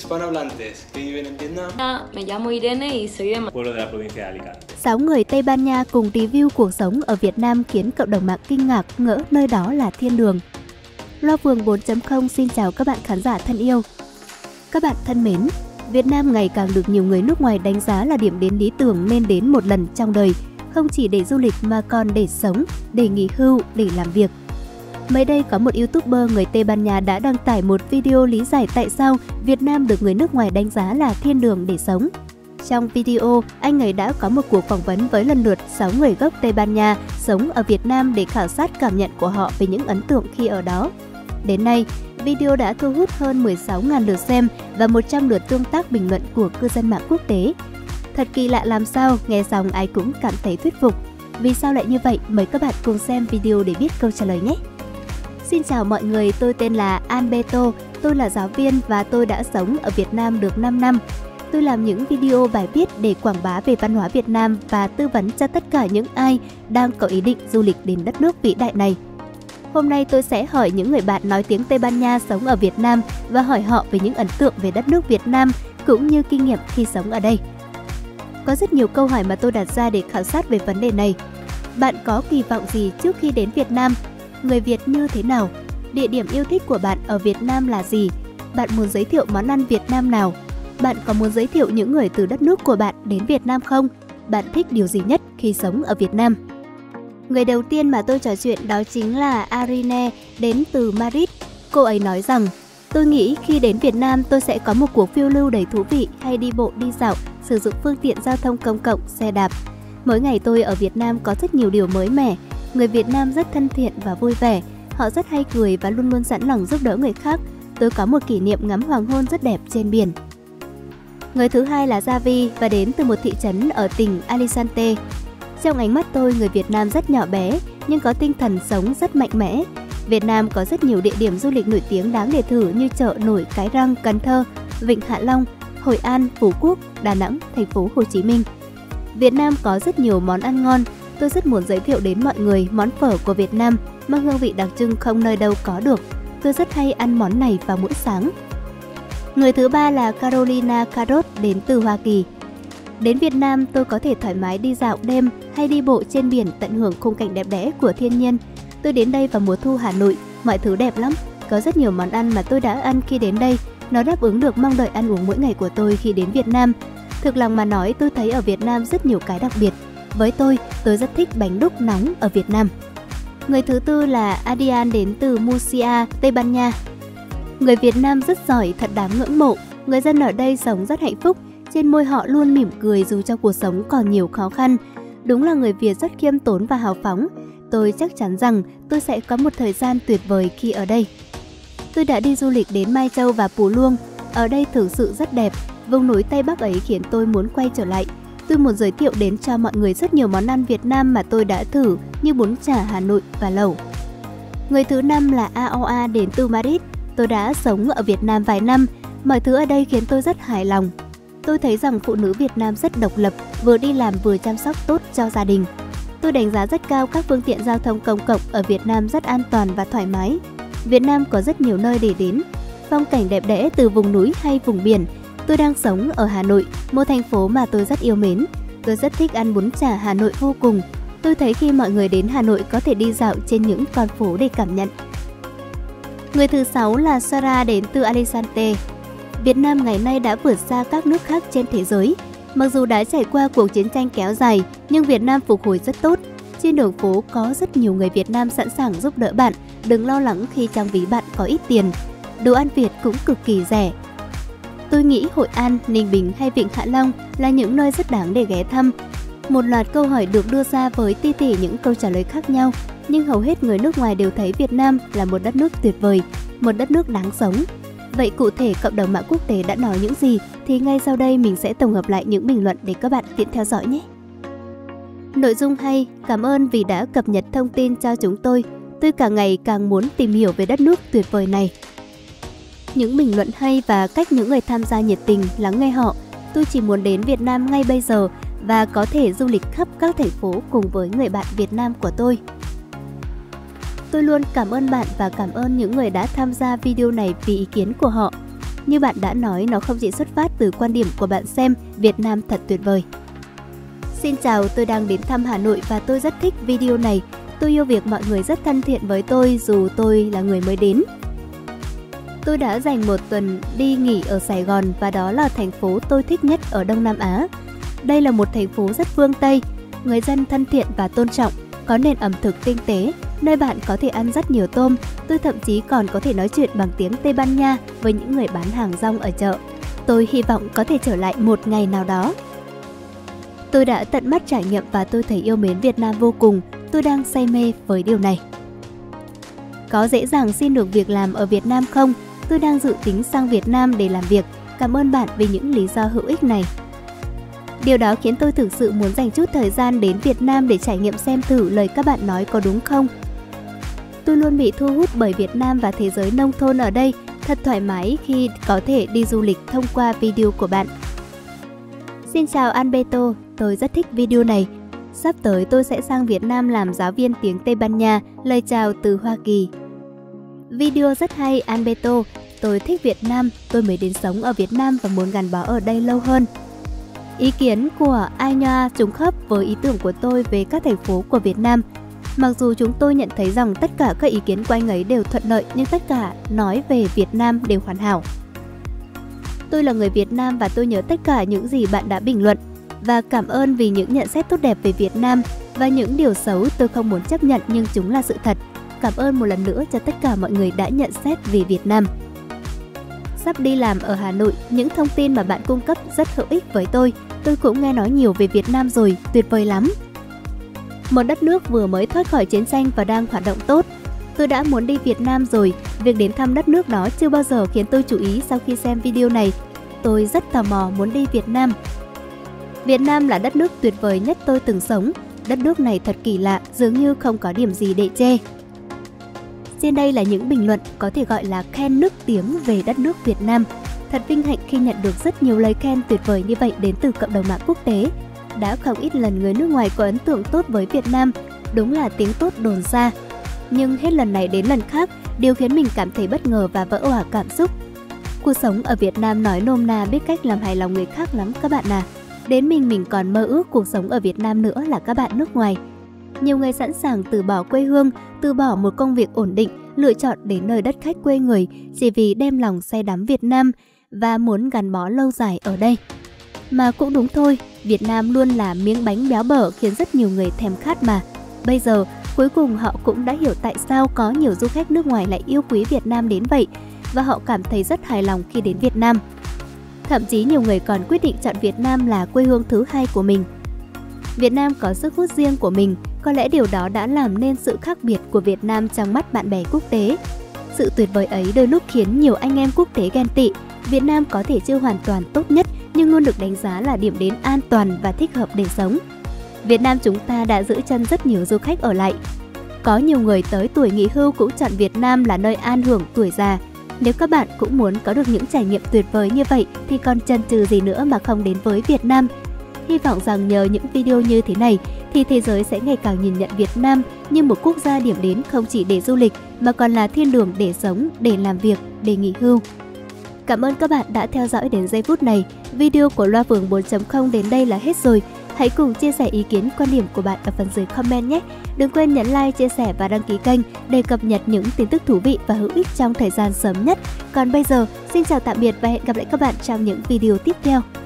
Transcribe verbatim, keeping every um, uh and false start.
hispanohablantes que viven en Vietnam. Me llamo Irene y soy de Pueblo de la provincia de Alicante. Sáu người Tây Ban Nha cùng review cuộc sống ở Việt Nam khiến cộng đồng mạng kinh ngạc, ngỡ nơi đó là thiên đường. Loa Phường bốn chấm không xin chào các bạn khán giả thân yêu. Các bạn thân mến, Việt Nam ngày càng được nhiều người nước ngoài đánh giá là điểm đến lý tưởng nên đến một lần trong đời, không chỉ để du lịch mà còn để sống, để nghỉ hưu, để làm việc. Mới đây có một YouTuber người Tây Ban Nha đã đăng tải một video lý giải tại sao Việt Nam được người nước ngoài đánh giá là thiên đường để sống. Trong video, anh ấy đã có một cuộc phỏng vấn với lần lượt sáu người gốc Tây Ban Nha sống ở Việt Nam để khảo sát cảm nhận của họ về những ấn tượng khi ở đó. Đến nay, video đã thu hút hơn mười sáu nghìn lượt xem và một trăm lượt tương tác bình luận của cư dân mạng quốc tế. Thật kỳ lạ làm sao, nghe xong ai cũng cảm thấy thuyết phục. Vì sao lại như vậy? Mời các bạn cùng xem video để biết câu trả lời nhé! Xin chào mọi người, tôi tên là Alberto, tôi là giáo viên và tôi đã sống ở Việt Nam được năm năm. Tôi làm những video bài viết để quảng bá về văn hóa Việt Nam và tư vấn cho tất cả những ai đang có ý định du lịch đến đất nước vĩ đại này. Hôm nay tôi sẽ hỏi những người bạn nói tiếng Tây Ban Nha sống ở Việt Nam và hỏi họ về những ấn tượng về đất nước Việt Nam cũng như kinh nghiệm khi sống ở đây. Có rất nhiều câu hỏi mà tôi đặt ra để khảo sát về vấn đề này. Bạn có kỳ vọng gì trước khi đến Việt Nam? Người Việt như thế nào? Địa điểm yêu thích của bạn ở Việt Nam là gì? Bạn muốn giới thiệu món ăn Việt Nam nào? Bạn có muốn giới thiệu những người từ đất nước của bạn đến Việt Nam không? Bạn thích điều gì nhất khi sống ở Việt Nam? Người đầu tiên mà tôi trò chuyện đó chính là Irene đến từ Madrid. Cô ấy nói rằng, tôi nghĩ khi đến Việt Nam tôi sẽ có một cuộc phiêu lưu đầy thú vị hay đi bộ đi dạo, sử dụng phương tiện giao thông công cộng, xe đạp. Mỗi ngày tôi ở Việt Nam có rất nhiều điều mới mẻ. Người Việt Nam rất thân thiện và vui vẻ. Họ rất hay cười và luôn luôn sẵn lòng giúp đỡ người khác. Tôi có một kỷ niệm ngắm hoàng hôn rất đẹp trên biển. Người thứ hai là Javi và đến từ một thị trấn ở tỉnh Alicante. Trong ánh mắt tôi, người Việt Nam rất nhỏ bé nhưng có tinh thần sống rất mạnh mẽ. Việt Nam có rất nhiều địa điểm du lịch nổi tiếng đáng để thử như chợ nổi Cái Răng, Cần Thơ, Vịnh Hạ Long, Hội An, Phú Quốc, Đà Nẵng, thành phố Hồ Chí Minh. Việt Nam có rất nhiều món ăn ngon. Tôi rất muốn giới thiệu đến mọi người món phở của Việt Nam mang hương vị đặc trưng không nơi đâu có được. Tôi rất hay ăn món này vào mỗi sáng. Người thứ ba là Carolina Carot đến từ Hoa Kỳ. Đến Việt Nam tôi có thể thoải mái đi dạo đêm hay đi bộ trên biển tận hưởng khung cảnh đẹp đẽ của thiên nhiên. Tôi đến đây vào mùa thu Hà Nội, mọi thứ đẹp lắm. Có rất nhiều món ăn mà tôi đã ăn khi đến đây. Nó đáp ứng được mong đợi ăn uống mỗi ngày của tôi khi đến Việt Nam. Thực lòng mà nói, tôi thấy ở Việt Nam rất nhiều cái đặc biệt. Với tôi, tôi rất thích bánh đúc nóng ở Việt Nam. Người thứ tư là Adrian đến từ Murcia, Tây Ban Nha. Người Việt Nam rất giỏi, thật đáng ngưỡng mộ. Người dân ở đây sống rất hạnh phúc. Trên môi họ luôn mỉm cười dù trong cuộc sống còn nhiều khó khăn. Đúng là người Việt rất khiêm tốn và hào phóng. Tôi chắc chắn rằng tôi sẽ có một thời gian tuyệt vời khi ở đây. Tôi đã đi du lịch đến Mai Châu và Pù Luông. Ở đây thực sự rất đẹp. Vùng núi Tây Bắc ấy khiến tôi muốn quay trở lại. Tôi muốn giới thiệu đến cho mọi người rất nhiều món ăn Việt Nam mà tôi đã thử như bún chả Hà Nội và lẩu. Người thứ năm là a o a đến từ Madrid. Tôi đã sống ở Việt Nam vài năm. Mọi thứ ở đây khiến tôi rất hài lòng. Tôi thấy rằng phụ nữ Việt Nam rất độc lập, vừa đi làm vừa chăm sóc tốt cho gia đình. Tôi đánh giá rất cao các phương tiện giao thông công cộng ở Việt Nam rất an toàn và thoải mái. Việt Nam có rất nhiều nơi để đến. Phong cảnh đẹp đẽ từ vùng núi hay vùng biển. Tôi đang sống ở Hà Nội, một thành phố mà tôi rất yêu mến. Tôi rất thích ăn bún chả Hà Nội vô cùng. Tôi thấy khi mọi người đến Hà Nội có thể đi dạo trên những con phố để cảm nhận. Người thứ sáu là Sarah đến từ Alicante. Việt Nam ngày nay đã vượt xa các nước khác trên thế giới. Mặc dù đã trải qua cuộc chiến tranh kéo dài, nhưng Việt Nam phục hồi rất tốt. Trên đường phố có rất nhiều người Việt Nam sẵn sàng giúp đỡ bạn. Đừng lo lắng khi trong ví bạn có ít tiền. Đồ ăn Việt cũng cực kỳ rẻ. Tôi nghĩ Hội An, Ninh Bình hay Vịnh Hạ Long là những nơi rất đáng để ghé thăm. Một loạt câu hỏi được đưa ra với ti tỉ những câu trả lời khác nhau, nhưng hầu hết người nước ngoài đều thấy Việt Nam là một đất nước tuyệt vời, một đất nước đáng sống. Vậy cụ thể cộng đồng mạng quốc tế đã nói những gì thì ngay sau đây mình sẽ tổng hợp lại những bình luận để các bạn tiện theo dõi nhé. Nội dung hay, cảm ơn vì đã cập nhật thông tin cho chúng tôi. Tôi càng ngày càng muốn tìm hiểu về đất nước tuyệt vời này. Những bình luận hay và cách những người tham gia nhiệt tình lắng nghe họ. Tôi chỉ muốn đến Việt Nam ngay bây giờ và có thể du lịch khắp các thành phố cùng với người bạn Việt Nam của tôi. Tôi luôn cảm ơn bạn và cảm ơn những người đã tham gia video này vì ý kiến của họ. Như bạn đã nói, nó không chỉ xuất phát từ quan điểm của bạn xem Việt Nam thật tuyệt vời. Xin chào, tôi đang đến thăm Hà Nội và tôi rất thích video này. Tôi yêu việc mọi người rất thân thiện với tôi dù tôi là người mới đến. Tôi đã dành một tuần đi nghỉ ở Sài Gòn và đó là thành phố tôi thích nhất ở Đông Nam Á. Đây là một thành phố rất phương Tây, người dân thân thiện và tôn trọng, có nền ẩm thực tinh tế, nơi bạn có thể ăn rất nhiều tôm. Tôi thậm chí còn có thể nói chuyện bằng tiếng Tây Ban Nha với những người bán hàng rong ở chợ. Tôi hy vọng có thể trở lại một ngày nào đó. Tôi đã tận mắt trải nghiệm và tôi thấy yêu mến Việt Nam vô cùng. Tôi đang say mê với điều này. Có dễ dàng xin được việc làm ở Việt Nam không? Tôi đang dự tính sang Việt Nam để làm việc. Cảm ơn bạn vì những lý do hữu ích này. Điều đó khiến tôi thực sự muốn dành chút thời gian đến Việt Nam để trải nghiệm xem thử lời các bạn nói có đúng không. Tôi luôn bị thu hút bởi Việt Nam và thế giới nông thôn ở đây. Thật thoải mái khi có thể đi du lịch thông qua video của bạn. Xin chào Alberto, tôi rất thích video này. Sắp tới tôi sẽ sang Việt Nam làm giáo viên tiếng Tây Ban Nha, lời chào từ Hoa Kỳ. Video rất hay Alberto, tôi thích Việt Nam, tôi mới đến sống ở Việt Nam và muốn gắn bó ở đây lâu hơn. Ý kiến của Anya trùng khớp với ý tưởng của tôi về các thành phố của Việt Nam. Mặc dù chúng tôi nhận thấy rằng tất cả các ý kiến của anh ấy đều thuận lợi nhưng tất cả nói về Việt Nam đều hoàn hảo. Tôi là người Việt Nam và tôi nhớ tất cả những gì bạn đã bình luận. Và cảm ơn vì những nhận xét tốt đẹp về Việt Nam và những điều xấu tôi không muốn chấp nhận nhưng chúng là sự thật. Cảm ơn một lần nữa cho tất cả mọi người đã nhận xét về Việt Nam. Sắp đi làm ở Hà Nội, những thông tin mà bạn cung cấp rất hữu ích với tôi. Tôi cũng nghe nói nhiều về Việt Nam rồi, tuyệt vời lắm. Một đất nước vừa mới thoát khỏi chiến tranh và đang hoạt động tốt. Tôi đã muốn đi Việt Nam rồi, việc đến thăm đất nước đó chưa bao giờ khiến tôi chú ý sau khi xem video này. Tôi rất tò mò muốn đi Việt Nam. Việt Nam là đất nước tuyệt vời nhất tôi từng sống. Đất nước này thật kỳ lạ, dường như không có điểm gì để chê. Trên đây là những bình luận có thể gọi là khen nức tiếng về đất nước Việt Nam. Thật vinh hạnh khi nhận được rất nhiều lời khen tuyệt vời như vậy đến từ cộng đồng mạng quốc tế. Đã không ít lần người nước ngoài có ấn tượng tốt với Việt Nam, đúng là tiếng tốt đồn xa. Nhưng hết lần này đến lần khác, điều khiến mình cảm thấy bất ngờ và vỡ òa cảm xúc. Cuộc sống ở Việt Nam nói nôm na biết cách làm hài lòng người khác lắm các bạn à. Đến mình mình còn mơ ước cuộc sống ở Việt Nam nữa là các bạn nước ngoài. Nhiều người sẵn sàng từ bỏ quê hương, từ bỏ một công việc ổn định, lựa chọn đến nơi đất khách quê người chỉ vì đem lòng say đắm Việt Nam và muốn gắn bó lâu dài ở đây. Mà cũng đúng thôi, Việt Nam luôn là miếng bánh béo bở khiến rất nhiều người thèm khát mà. Bây giờ, cuối cùng họ cũng đã hiểu tại sao có nhiều du khách nước ngoài lại yêu quý Việt Nam đến vậy và họ cảm thấy rất hài lòng khi đến Việt Nam. Thậm chí nhiều người còn quyết định chọn Việt Nam là quê hương thứ hai của mình. Việt Nam có sức hút riêng của mình, có lẽ điều đó đã làm nên sự khác biệt của Việt Nam trong mắt bạn bè quốc tế. Sự tuyệt vời ấy đôi lúc khiến nhiều anh em quốc tế ghen tị. Việt Nam có thể chưa hoàn toàn tốt nhất nhưng luôn được đánh giá là điểm đến an toàn và thích hợp để sống. Việt Nam chúng ta đã giữ chân rất nhiều du khách ở lại. Có nhiều người tới tuổi nghỉ hưu cũng chọn Việt Nam là nơi an hưởng tuổi già. Nếu các bạn cũng muốn có được những trải nghiệm tuyệt vời như vậy thì còn chần chừ gì nữa mà không đến với Việt Nam. Hy vọng rằng nhờ những video như thế này thì thế giới sẽ ngày càng nhìn nhận Việt Nam như một quốc gia điểm đến không chỉ để du lịch mà còn là thiên đường để sống, để làm việc, để nghỉ hưu. Cảm ơn các bạn đã theo dõi đến giây phút này. Video của Loa Phường bốn chấm không đến đây là hết rồi. Hãy cùng chia sẻ ý kiến, quan điểm của bạn ở phần dưới comment nhé. Đừng quên nhấn like, chia sẻ và đăng ký kênh để cập nhật những tin tức thú vị và hữu ích trong thời gian sớm nhất. Còn bây giờ, xin chào tạm biệt và hẹn gặp lại các bạn trong những video tiếp theo.